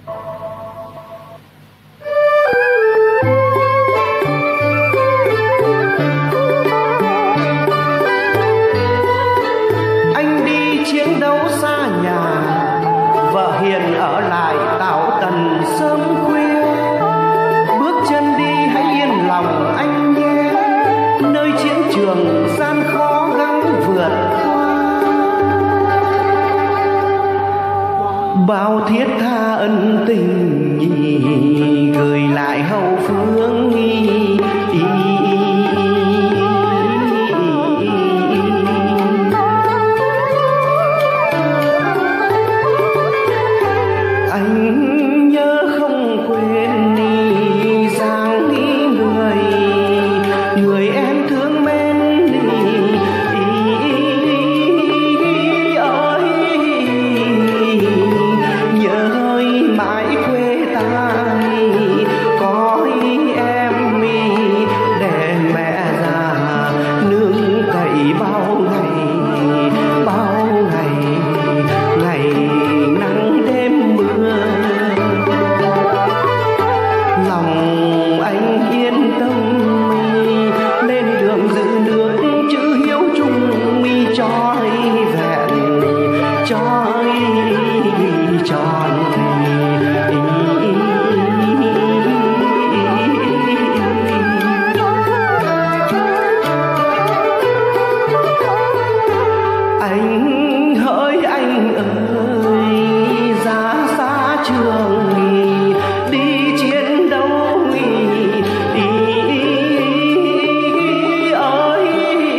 Anh đi chiến đấu xa nhà, vợ hiền ở lại Tảo Tần sớm khuya. Bước chân đi hãy yên lòng anh nhé, nơi chiến trường gian khó gắng vượt qua. Bao thiết tha ân tình gửi lại hậu phương. Anh nhớ không quên dáng người em thương mến ơi, nhớ mãi quê ta có em để mẹ già nương cậy bao ngày nắng đêm mưa. Lòng anh yên tâm lên đường giữ nước chữ hiếu chung cho vẹn cho tròn. Anh hỡi anh ơi, ra xa trường đi chiến đấu ơi,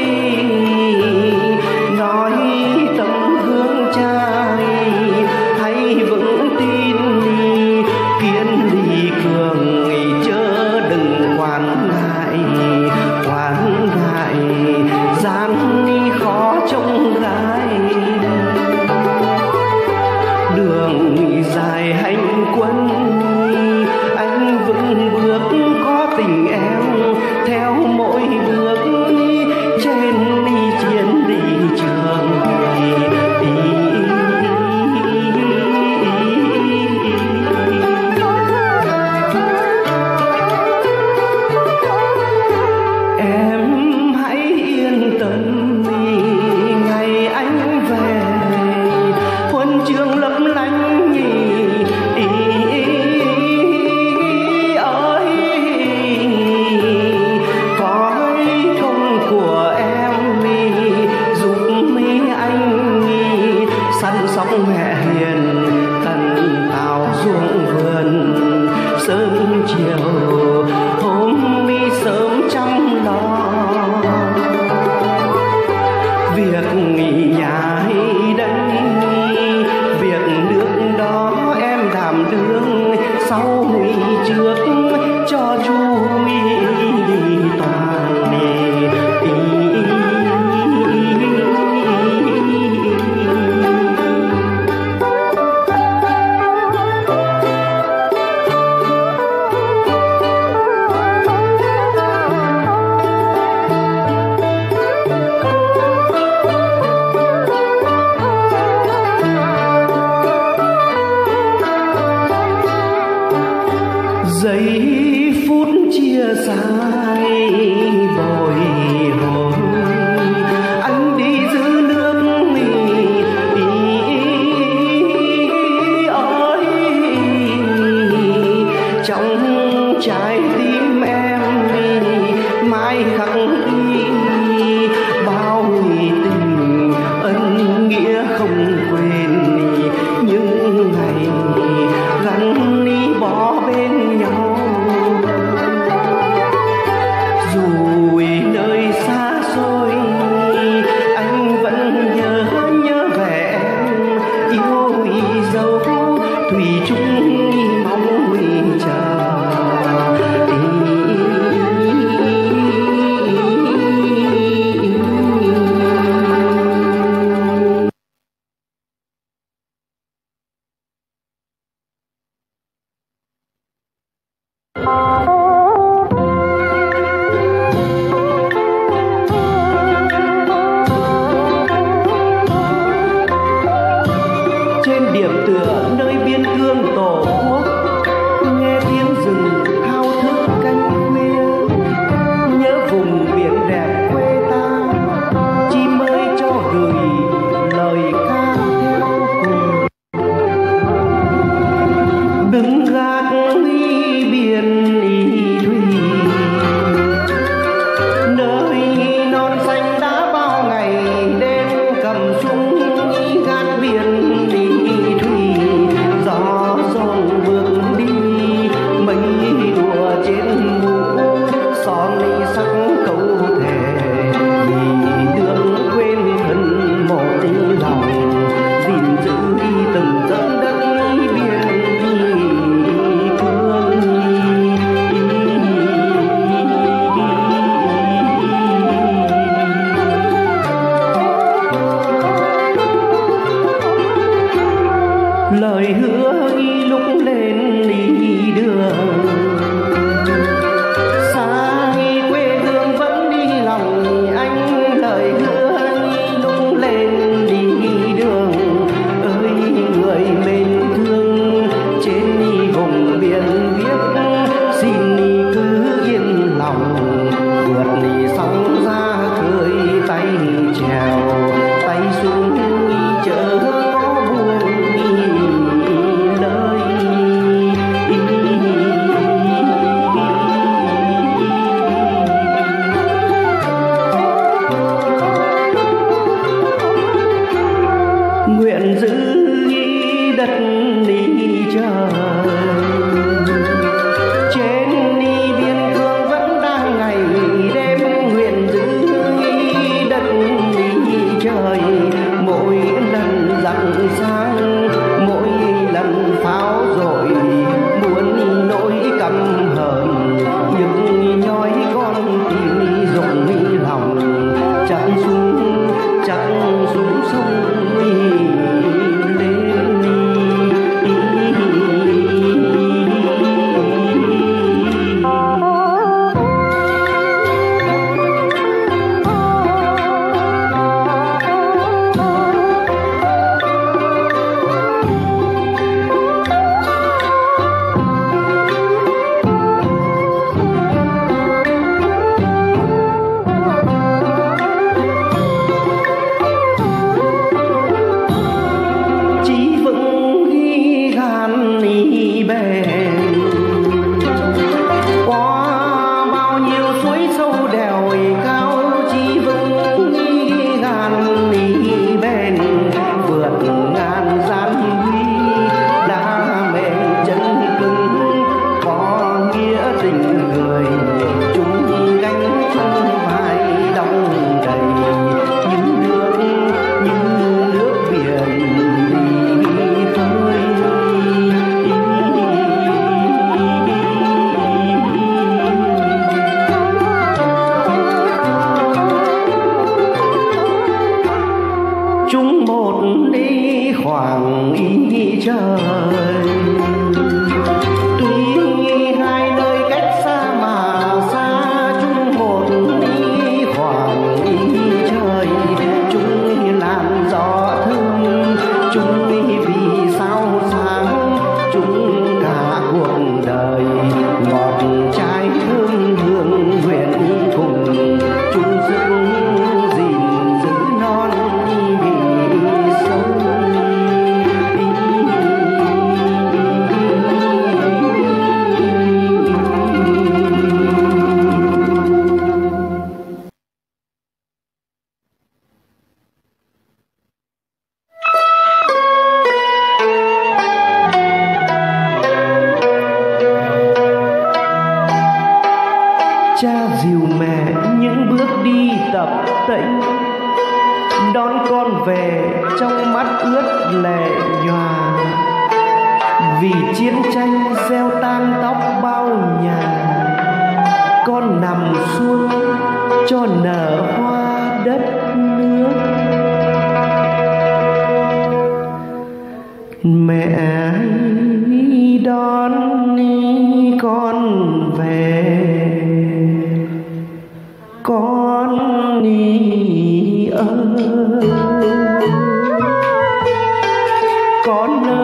nói tấm gương cha hãy vững tin kiên trì cường, chớ đừng quản ngại gian khó trông gái. Đường dài hành quân anh vững bước có tình em theo mỗi bước trên chiến trường. Em hãy yên tâm ngày anh về, huân chương lấp lánh ơi, có công của em giúp anh săn sóc mẹ hiền tận tào ruộng vườn. Sớm chiều hôm sớm chăm lo việc nhà đây, việc nước đó em đảm đương sau trước cho chú toàn. Giây phút chia tay bồi hồi, anh đi giữ nước ơi, trong trái tim em mãi khắc ghi bao tình ân nghĩa không quên. Những ngày gắn bó bên nhau, dù nơi xa xôi anh vẫn nhớ về em, yêu dấu thủy chung mong chờ. điểm tựa nơi biên cương tổ quốc, nghe tiếng rừng thao thức canh khuya, nhớ vùng biển đẹp quê ta, chim ơi cho gửi lời ca theo cùng. Đứng gác biển y thủy, nơi non xanh đã bao ngày đêm cầm súng gác biển y thủy. Gió rồng bước đi mây đùa trên mũ, son sắc câu thề vì đường quên thân một lòng, gìn giữ từng tấc đất biển cương. Lời hứa ghi lúc lên đi đường, xa quê hương vẫn đi lòng anh. Lời hứa ghi lúc lên đi đường, ơi người mến thương trên vùng biển viết, xin cứ yên lòng vượt sóng ra khơi tay chèo tay xuống chở có buồn nơi. Nguyện giữ đất đi trời, trên đi biên cương vẫn đang ngày đêm. Nguyện giữ đất đi trời, mỗi lần rạng sáng, mỗi lần pháo rội muốn nỗi căm hờn, những nhói con tim rụng lòng, chặn xuống sông chung một đi khoảng ý trời. Tuy hai nơi cách xa mà xa, chung một đi khoảng ý trời. Chung làn gió thơm, chung vì sao sáng, chung cả cuộc đời ngọt trái thơm hương. Nguyện cùng chung sức gìn giữ non cha dìu mẹ những bước đi tập tễnh, đón con về trong mắt ướt lệ nhòa. Vì chiến tranh gieo tan tóc bao nhà, con nằm xuống cho nở hoa đất nước. Mẹ đón con về, con ơi, con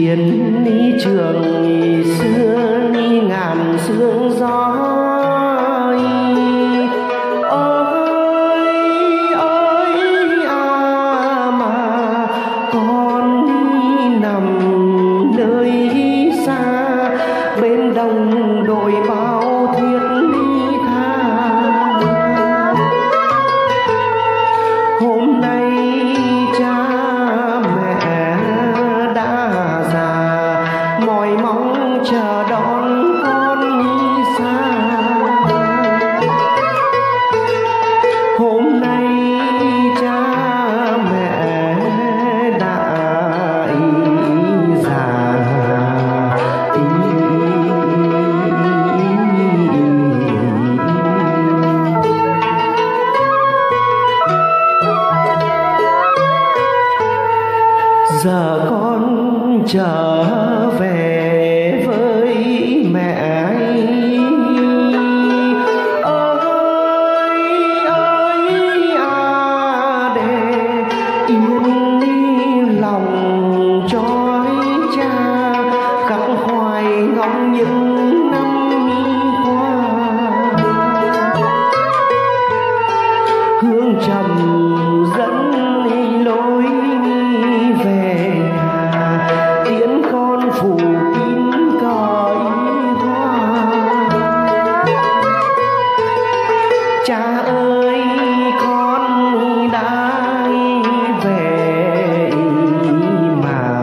chiến ni trường xưa ni ngàn sương gió. Mà con đi nằm nơi xa bên đồng đội bao thiết ly tha. Hôm nay cha mẹ đã già mỏi mong chờ đón con đi xa. Hôm nay cha mẹ đã già giờ con trở về với mẹ ơi để yên đi lòng trói cha khắc khoải ngóng những năm qua. Hương trầm dẫn lối về nhà tiễn con phủ kín cõi hoa. Cha ơi con đã về mà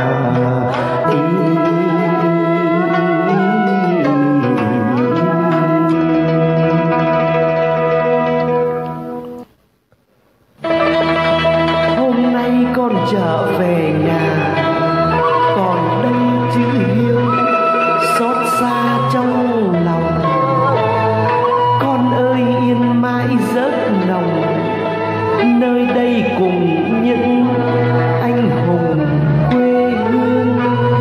hôm nay con trở về nhà còn đây chữ hiếu xót xa trong lòng. Con ơi yên mãi giấc nồng nơi đây cùng những anh hùng quê hương.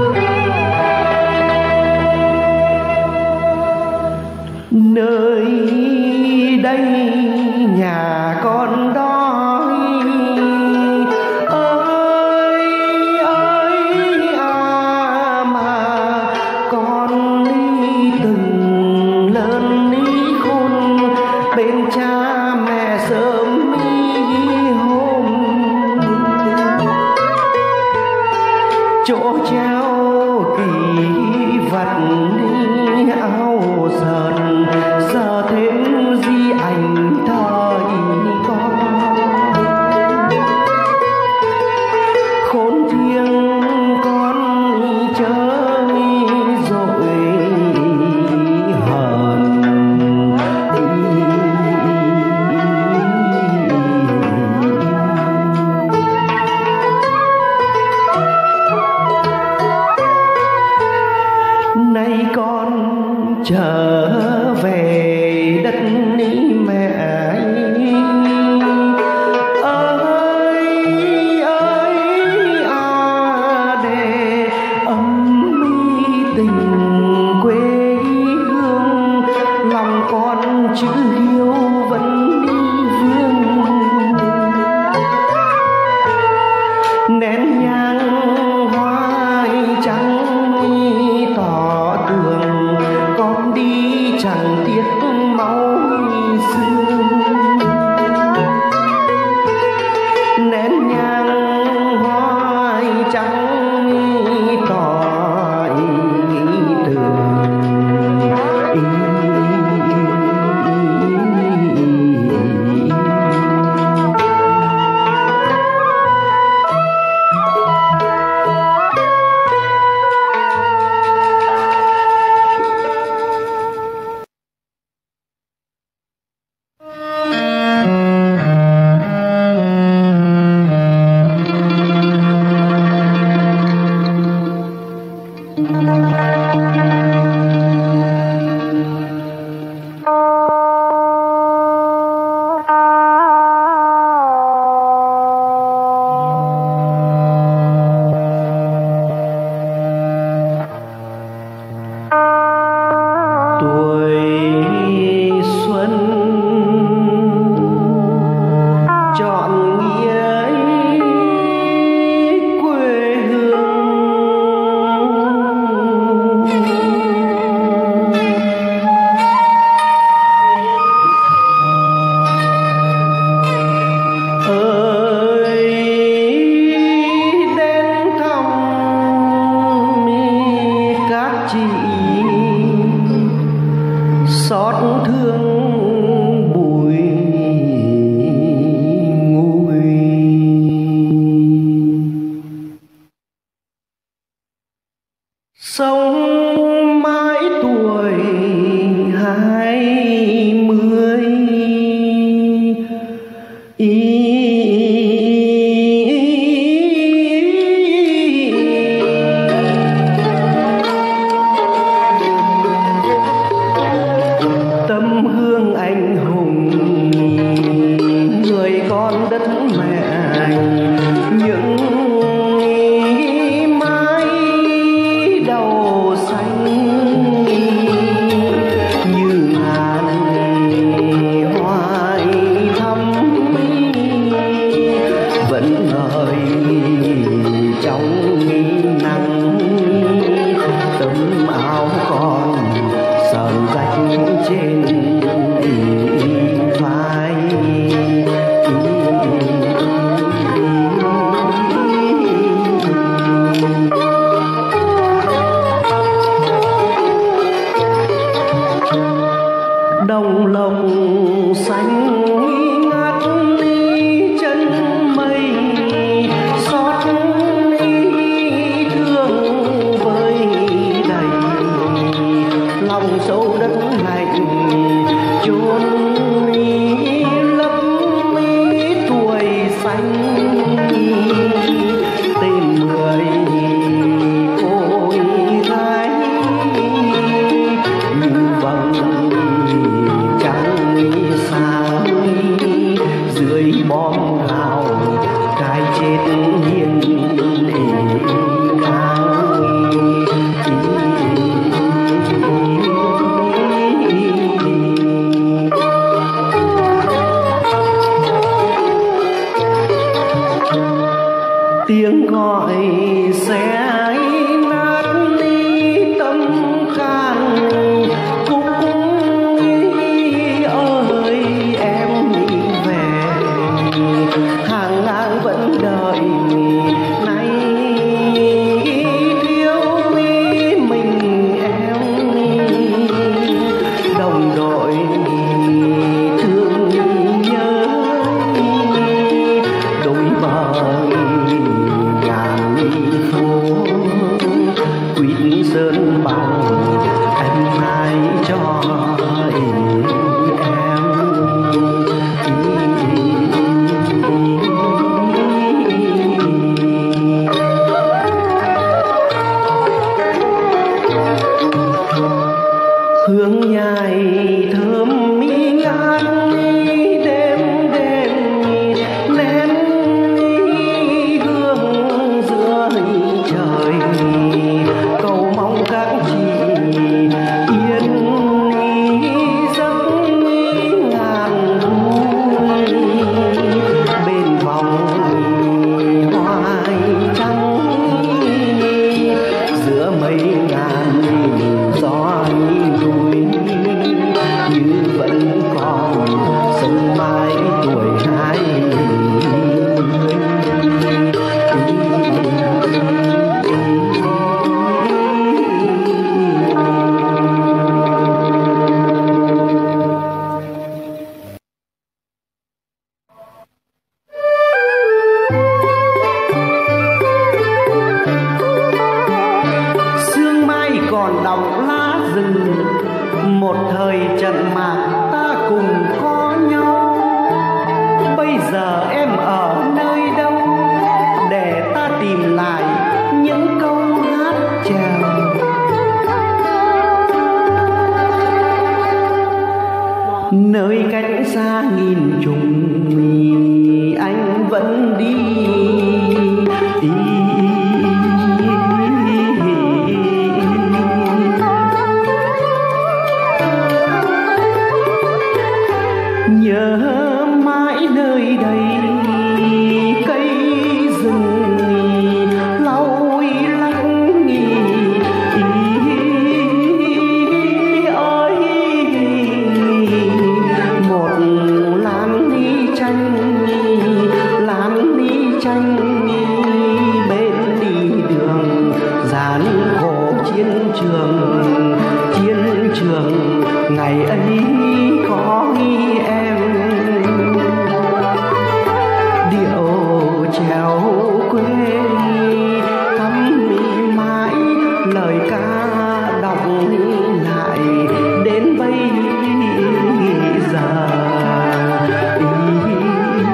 Nơi đây nhà con đói mà con đi từng lớn đi khôn bên cha mẹ sớm đi hôm. Tấm gương anh hùng, người con đất mẹ anh, những mái đầu xanh như ngàn hoài thắm vẫn ngời trong nắng. Tấm áo con sờn rách trên vai, đồng lộc xanh ngát chân mây, xót thương với đầy lòng sâu đất lạnh chôn lấp tuổi xanh. Tên người cô gái như vầng trăng sáng dưới bom gạo, cái chết hiền ngang. Tiếng gọi sẽ nát tâm can, Cúc ơi em về, hàng ngang vẫn đợi nay thiếu mình em. Đồng đội thương nhớ đôi bờ phố Quýt Sơn bằng anh hai cho em. Hương nhài thơm mi ngát đêm đêm nén hương giữa trời, cầu mong các chị yên giấc ngàn thu bên vòng hoài trắng giữa mây ngàn gió núi, như vẫn còn sông mãi tuổi 20. Sương mai còn đọng lá rừng, một thời trận mạc ta cùng có nhau. Bây giờ em ở nơi đâu để ta tìm lại những câu hát chèo. Nơi cách xa nghìn trùng anh vẫn đi, nhớ mãi nơi đây cây rừng lau lắng nghỉ ơi. Một làn đi tranh bên đi đường dàn khổ chiến trường ngày ấy có em. Điệu chèo quê thắm mãi lời ca đọc lại đến bây giờ.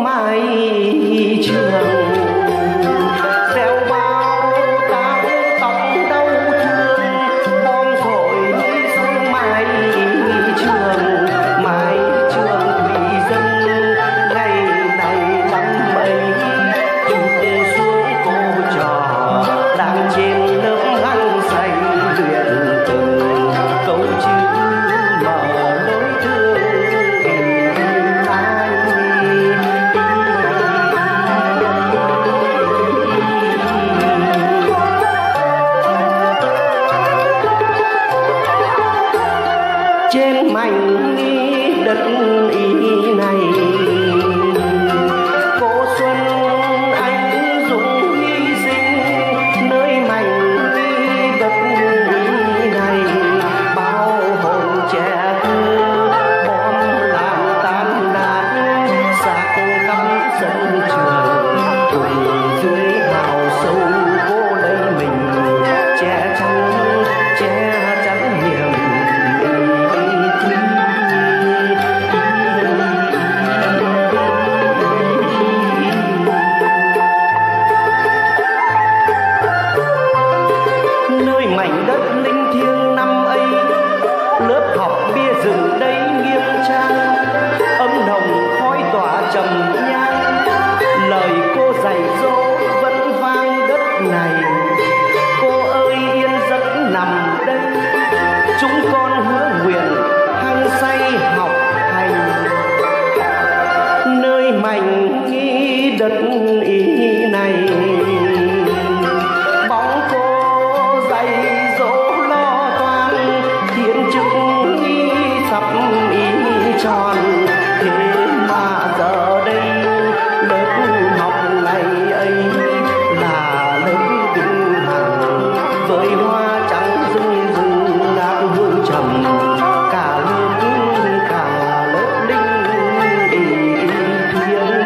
mái trường gieo bao táo tóc đau thương bom rồi sông mái trường thủy dân ngày này năm ấy chụp xuống cô trò đang trên lớp hăng say luyện từng câu chữ mở lối thương ai trên mảnh đất ý này cô xuân anh dũng hy sinh nơi mảnh đất ý này bao hồn trẻ thơ bom làm tan nát xác cắm sân trường cùng dưới hào sâu cô lấy mình che chắn niềm nơi mảnh đất linh thiêng năm ấy lớp học bia rừng đây nghiêm trang ấm nồng khói tỏa trầm nhang lời cô dạy dỗ vẫn vang đất này cô ơi yên giấc nằm đây chúng con hứa nguyện hăng say học hành nơi mảnh đất ý này bóng cô dạy dỗ lo toan thiên chức sắp ý tròn thế mà giờ đây lớp học ngày ấy là lớp vinh hằng với hoa trắng rừng rừng ngát hương trầm cả lớp linh thiêng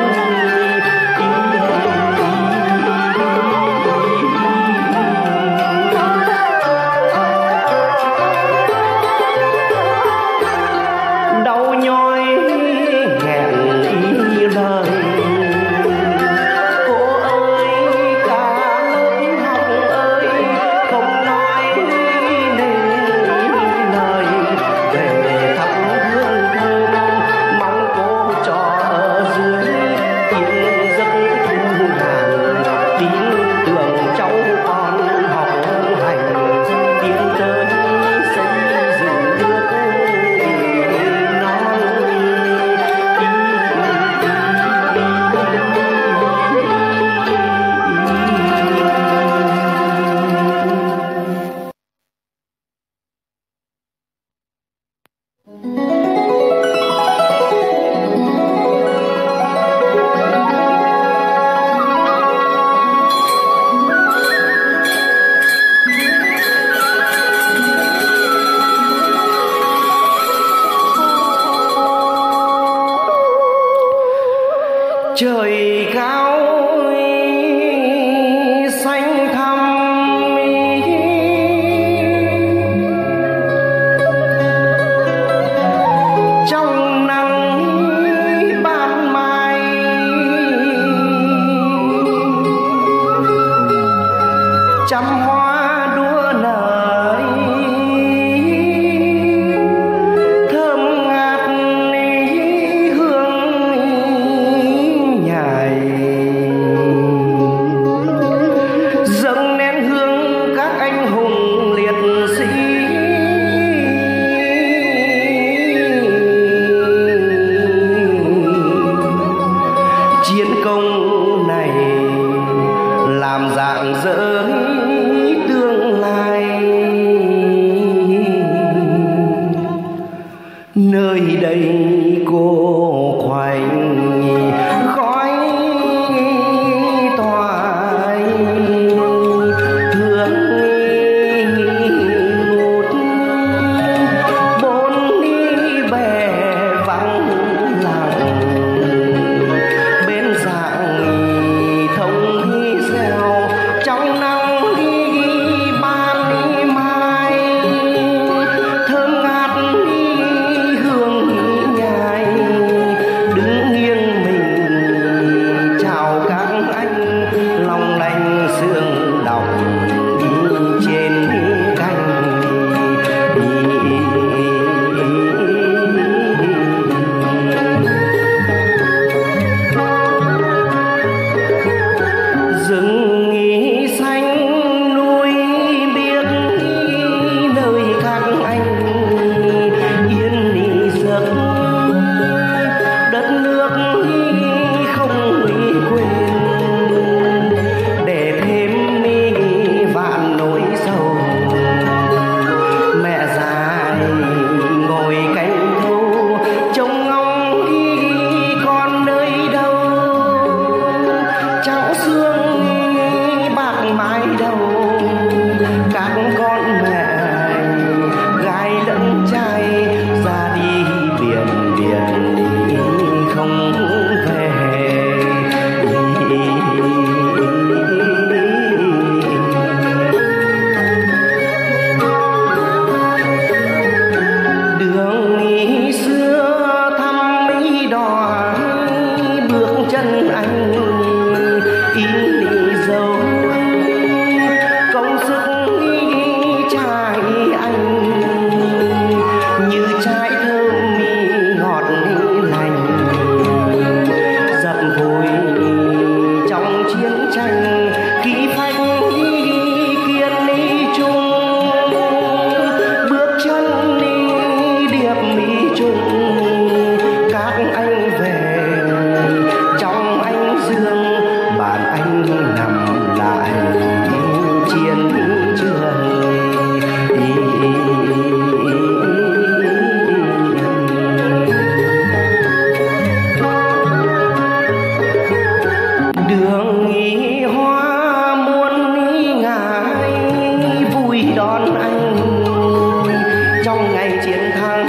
đau nhói nghẹn ý lời cô ơi cả lớp học ơi không nói nên lời về thắp hương thơm mong cô cho ở dưới yên giấc thu hàng tin tưởng cháu con học hành tiến tới xây dựng nước non trời cao xanh thẳm trong nắng ban mai trăm hoa đua nở thơm ngát hương nhài dâng nén hương các anh hùng liệt sĩ chiến công này làm rạng rỡ tương lai nơi đây cô khoảnh khói tỏa hương ngút bốn đi bè vắng lặng bên dạng thông gieo trong nắng ban mai thơm ngát hương nhài tháng xương bạc mái đầu các con mẹ gái lẫn trai ra đi biển biển đi không về. Đường xưa thăm mỹ đò bước chân anh in dấu công sức trai anh như trái thơm ngọt lành dập vội trong chiến tranh kỹ phách kiên trung bước chân điệp mỹ trung các anh về trong ánh dương bàn anh nằm lại chiến trường. Đường hoa muôn ngài vui đón anh trong ngày chiến thắng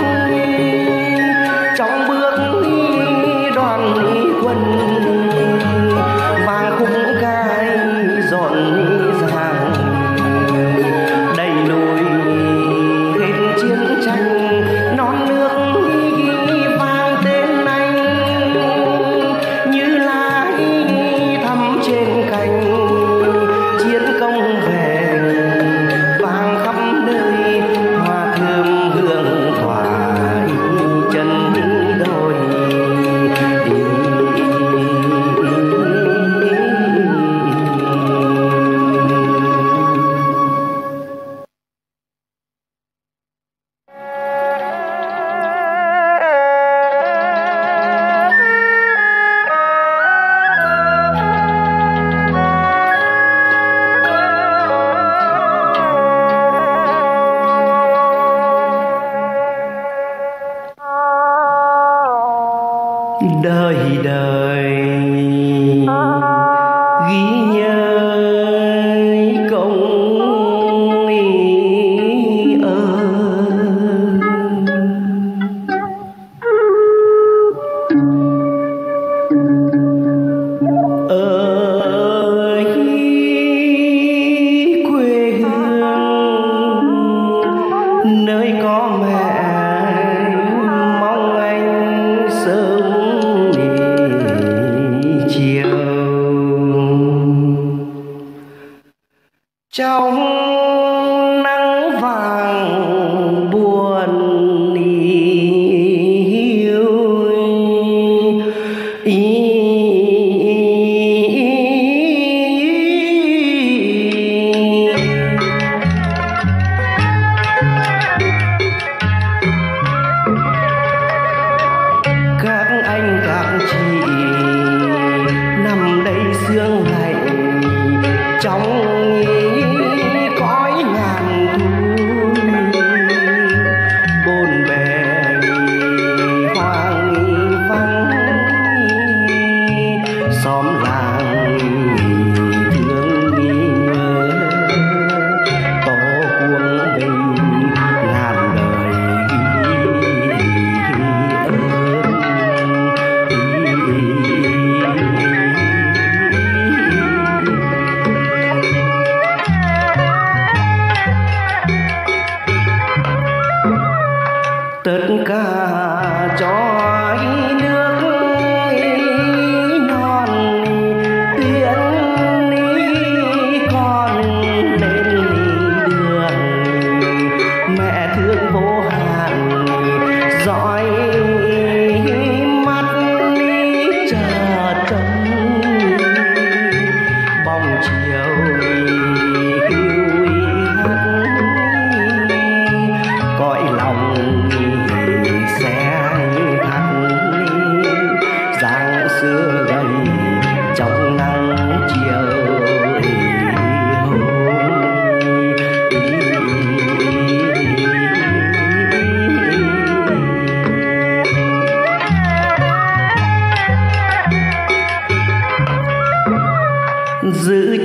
trong bước đoàn quân vàng khúc cai rộn ràng đầy lùi hết chiến tranh non nước vang tên anh như lá thắm trên cành chiến công về vang khắp nơi hoa thơm hương tỏa chân đôi. Đời đời ghi nhớ công ơn ở quê hương nơi có mẹ mong anh sớm chiều trong nắng vàng buồn hiu các anh các chị nằm đây sương lạnh trong cõi ngàn thu bồn bề hoang vắng xóm làng thương nhớ tổ cuồng bình ngàn đời tất cả cho nước non tiến con lên đường mẹ thương vô hạn dõi mắt chờ trông bóng chiều hiu hắt cõi lòng sẽ thắt dáng xưa gầy trong nắng chiều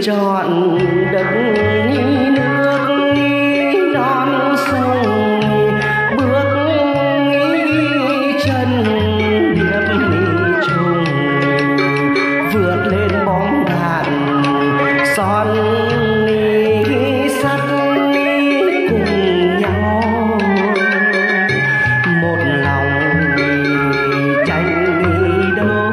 trọn đất nước non sông, bước chân điệp trùng vượt lên bom đạn son sắt cùng nhau một lòng tranh đấu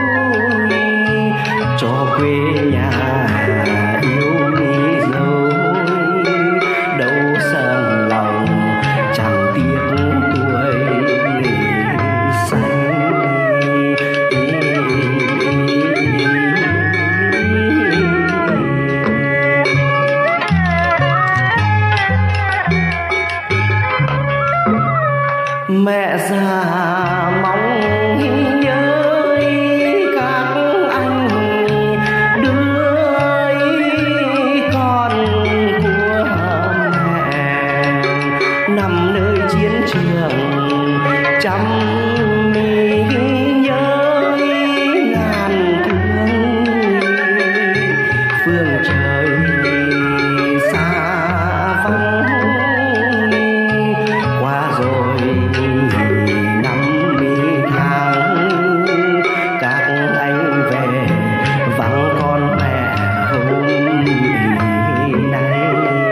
cho quê nhà yêu đi dấu đâu sờn lòng chẳng tiếc tuổi xanh. Mẹ già mong nhớ các anh đứa con của mẹ nằm nơi chiến trường chăm mi nhớ ngàn thương phương trời xa vắng qua rồi năm tháng các anh về vắng con mẹ hôm nay.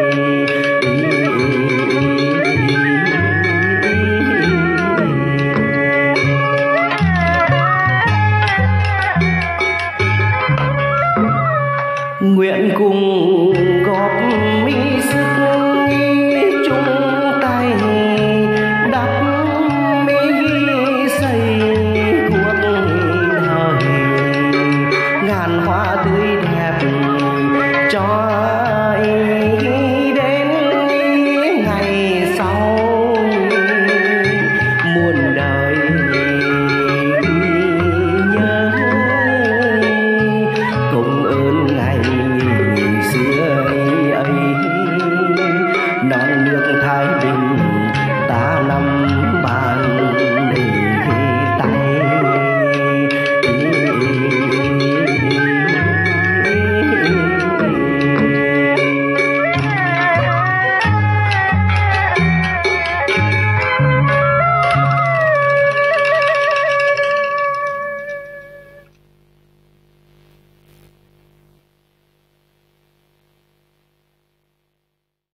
Nguyện cùng góp mỹ sức chung tay đắp mỹ xây cuộc đời ngàn hoa tươi